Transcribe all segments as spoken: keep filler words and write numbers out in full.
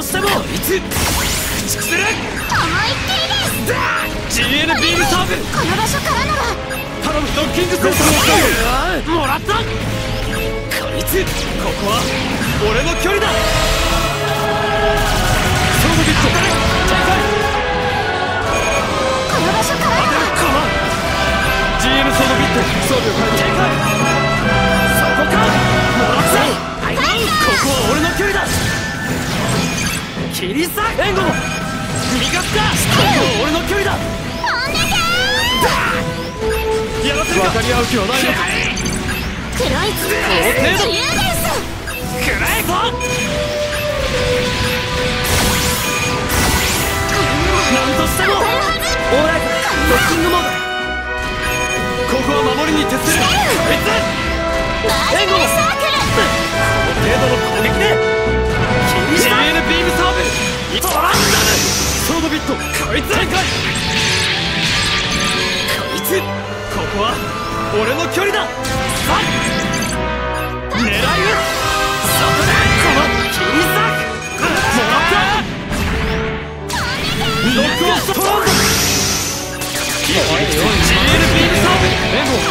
としてもこいつ駆逐する。思いっきりです。 ジーエヌ ビームサーブ。この場所からなら頼む。ドッキングセンサーもらった。こいつここは俺の距離だ。ソードビット展開。この場所からなら ジーエヌ ソードビット装備を変えて展開。そこかもらった。ここは俺の距離だ。切り裂く援護も味方だ。ここは俺の距離だ。やらせるか。分かり合う気はないのか。黒いつぶ自由です食らえぞ。なんとしてもオーライトドッキングモード。ここは守りに徹する。こいつ援護もこの程度の攻撃で ジーエヌ ビームサーブトランダルソードビットこいつ展開。こいつここは俺の距離だ。さあ狙い撃つ。そこだ。この切り裂くもらった。ノックオフトランダル ジーエヌ ビームサーブ援護。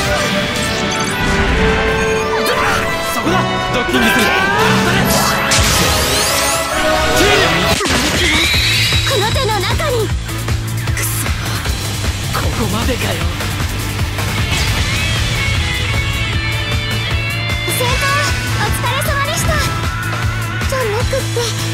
そこだ。ドッキングする。この手の中に。くそここまでかよ。 先輩お疲れ様でした。じゃなくって